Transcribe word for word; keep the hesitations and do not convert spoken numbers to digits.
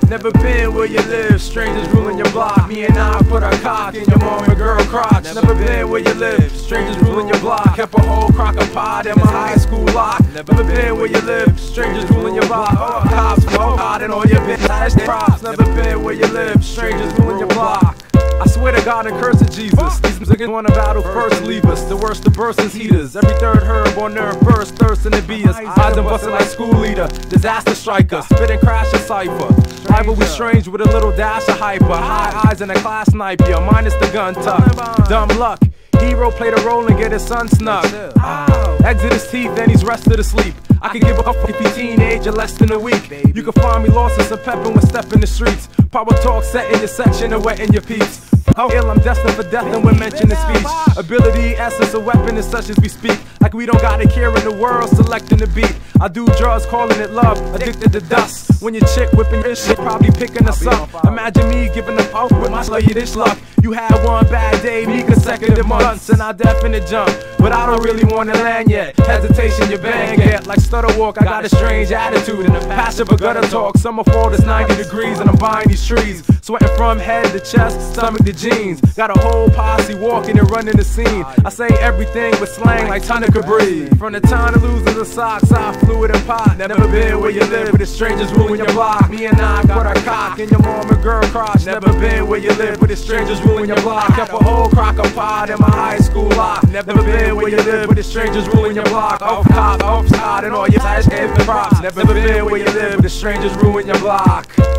Never been where you live, strangers ruling your block. Me and I put our cock in your mom and girl crotch. Never been where you live, strangers ruling your block. Kept a whole crock of pot in my high school lock. Never been where you live, strangers ruling your block. Oh, cops, oh, hot and all your bitch props. Never been where you live, strangers ruling your block. I swear to God and curse to Jesus, these niggas wanna battle first, leave us. The worst of bursts is heaters. Every third herb on nerve burst, thirsting to be us. Eyes them bustin' like school leader, disaster striker, spit and crash a cipher. Rival we strange with a little dash of hyper. High eyes and a class snipe, yeah, minus the gun tuck. Dumb luck, hero played a role and get his son snuck. Exit his teeth and he's rested asleep. I could give a fuck if you teenage or less than a week. You can find me lost in some peppin' when steppin' the streets. Power talk set in your section and wetting your peeps. How ill I'm destined for death and when mentioned in speech. Ability, essence, a weapon is such as we speak. Like we don't got a care in the world, selecting the beat. I do drugs, calling it love, addicted to dust. When your chick whipping your shit, probably picking us up. Imagine me giving a off with my sluggish luck. You had one bad day, me consecutive months, and I definite jump. But I don't really wanna land yet. Hesitation, you bang it. Like stutter walk, I got a strange attitude and a passive or gutter talk. Summer fall is ninety degrees and I'm buying these trees. Sweating from head to chest, stomach to jeans. Got a whole posse walking and running the scene. I say everything with slang like ton of breathe. From the time of losing the socks, I fluid and pot. Never been where you live, but the strangers ruling your block. Me and I put our cock in your mom and girl crotch. Never been where you live, but the strangers ruling your block. Kept a whole crock of pot in my high school lock. Never been where you live, but the strangers ruling your block. Off cop, off side, and all your flash head props. Never been where you live, but the strangers ruling your block.